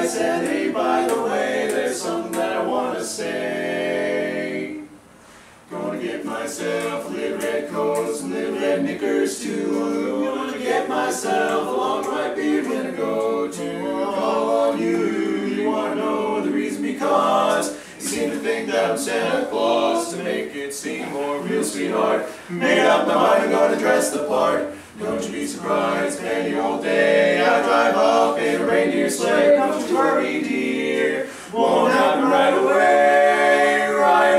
I said, hey, by the way, there's something that I want to say. Gonna get myself a little red coat, some little red knickers too. Gonna get myself a long white beard when I go to call on you. You wanna know the reason? Because you seem to think that I'm Santa Claus. To make it seem more real, sweetheart, made up my mind, I'm gonna dress the part. Don't you be surprised, any old day I drive up in a reindeer sleigh. Don't you worry, dear, won't happen right away, right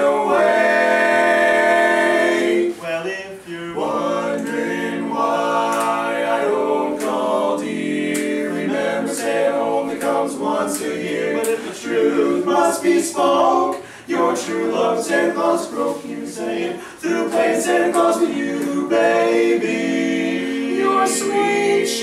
away. Well, if you're wondering why I don't call, dear, remember Santa only comes once a year. But if the truth must be spoke, your true love Santa Claus broke you, saying through playing Santa Claus with you, baby. Your sweet